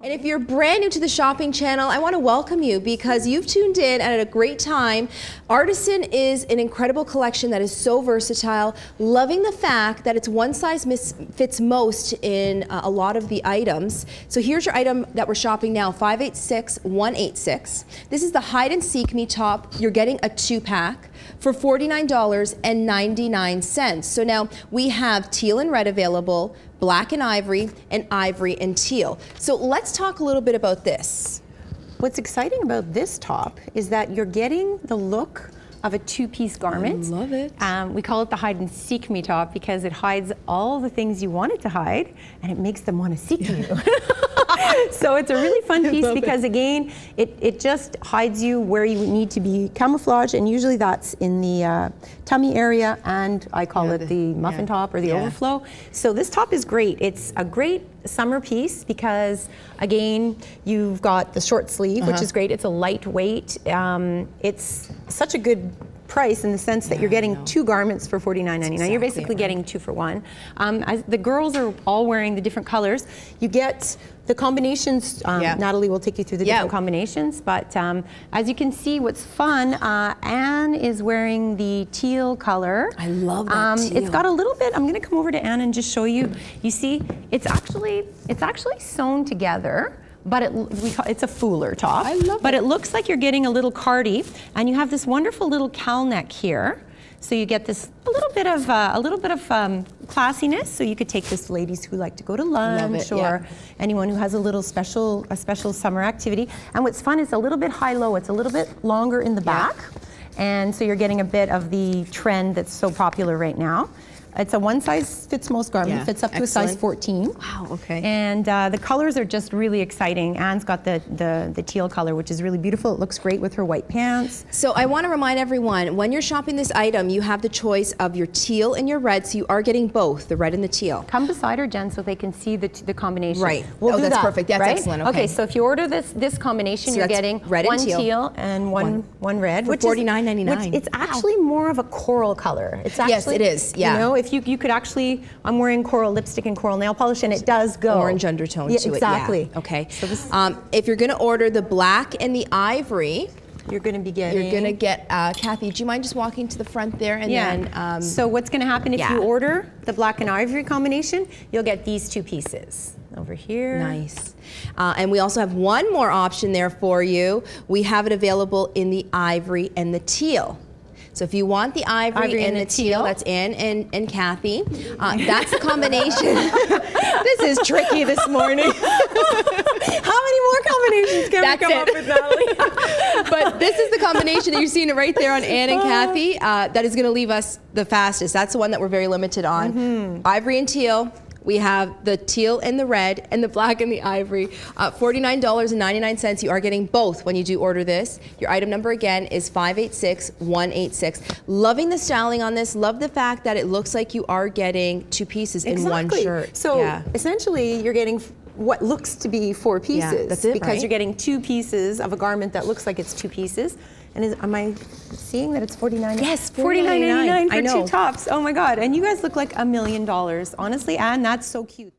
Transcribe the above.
And if you're brand new to the shopping channel, I want to welcome you because you've tuned in at a great time. Artisan is an incredible collection that is so versatile, loving the fact that it's one size fits most in a lot of the items. So here's your item that we're shopping now, 586-186. This is the Hide and Seek Me top. You're getting a 2-pack for $49.99. So now we have teal and red available, black and ivory and teal. So let's talk a little bit about this. What's exciting about this top is that you're getting the look of a two-piece garment. I love it. We call it the Hide and Seek Me top because it hides all the things you want it to hide and it makes them want to seek you. So it's a really fun piece because again, it just hides you where you need to be camouflaged, and usually that's in the tummy area, and I call it the muffin top or the overflow. So this top is great. It's a great summer piece because again, you've got the short sleeve, which is great. It's a lightweight. It's such a good price in the sense that you're getting two garments for $49.99. You're basically getting 2 for 1. As the girls are all wearing the different colors, you get the combinations. Natalie will take you through the different combinations, but as you can see, what's fun, Anne is wearing the teal color. I love that teal. It's got a little bit, I'm gonna come over to Anne and just show you. You see, it's actually sewn together, but it's a fooler top. I love it. But it looks like you're getting a little cardi, and you have this wonderful little cowl neck here. So you get this a little bit of classiness. So you could take this to ladies who like to go to lunch, or anyone who has a special summer activity. And what's fun is a little bit high-low. It's a little bit longer in the back, and so you're getting a bit of the trend that's so popular right now. It's a one size fits most garment, fits up to a size 14. Wow, okay. And the colors are just really exciting. Anne's got the teal color, which is really beautiful. It looks great with her white pants. So I want to remind everyone, when you're shopping this item, you have the choice of your teal and your red, so you are getting both, the red and the teal. Come beside her, Jen, so they can see the combination. Right. We'll do that's that, perfect. That's excellent. Okay. So if you order this combination, So you're getting red and one teal and one red. For $49.99. It's actually more of a coral color. It's actually, yes, it is. Yeah. You know, if you could actually, I'm wearing coral lipstick and coral nail polish, and it does go orange undertone to it. Exactly. Yeah. Okay. So this, if you're going to order the black and the ivory, you're going to be getting. You're going to get Kathy. Do you mind just walking to the front there and then? So what's going to happen if you order the black and ivory combination? You'll get these two pieces over here. Nice. And we also have one more option there for you. We have it available in the ivory and the teal. So if you want the ivory and the teal, that's Anne and Kathy. That's the combination. This is tricky this morning. How many more combinations can we come up with, Natalie? But this is the combination that you're seeing it right there on Anne and Kathy. That is going to leave us the fastest. That's the one that we're very limited on. Ivory and teal. We have the teal and the red and the black and the ivory. $49.99. You are getting both when you do order this. Your item number again is 586-186. Loving the styling on this. Love the fact that it looks like you are getting 2 pieces in one shirt. So essentially you're getting what looks to be 4 pieces. Yeah, that's it, because you're getting 2 pieces of a garment that looks like it's 2 pieces. And am I seeing that it's $49? Yes, $49.99 for 2 tops. Oh my God. And you guys look like $1 million. Honestly, Anne, that's so cute.